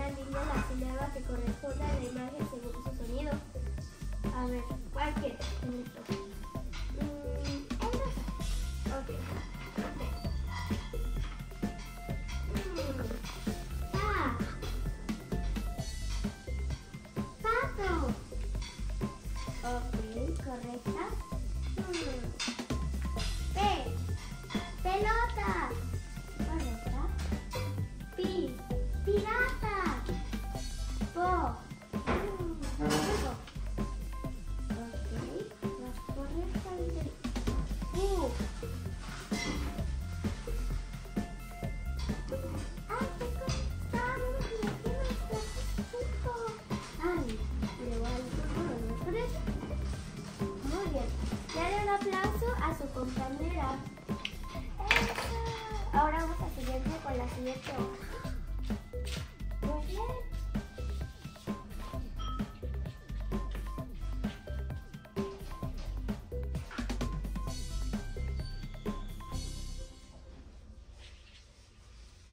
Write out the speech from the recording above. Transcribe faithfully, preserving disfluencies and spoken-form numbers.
una línea en la sílaba que corresponda a la imagen según su sonido. A ver, ¿cuál quieres? Listo. Mm, ok. Ok. Mm. Ah. Pato. Ok, correcta. Mm. P. Pelota. Correcta. Pi. Pirata. Po. Mm. Ok, las correctas. U. Ay, qué costamos. Aquí nuestro punto. Ay, le voy a dar un por eso. Muy bien. Dale un aplauso a su compañera. ¡Eso! Ahora vamos a seguir con la siguiente hoja.